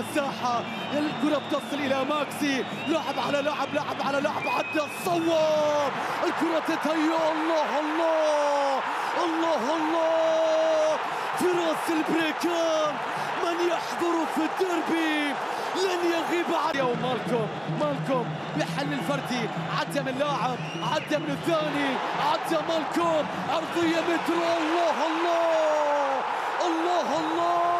المساحة، الكرة بتصل إلى ماكسي، لعب على لعب، لعب على لعب، عدى الصواب، الكرة تتهيأ. الله الله الله الله، فراس البريكان من يحضر في الديربي لن يغيب عن يوم. مالكوم بحل الفردي، عدى من لاعب، عدى من الثاني، عدى مالكوم، أرضية متر. الله الله الله الله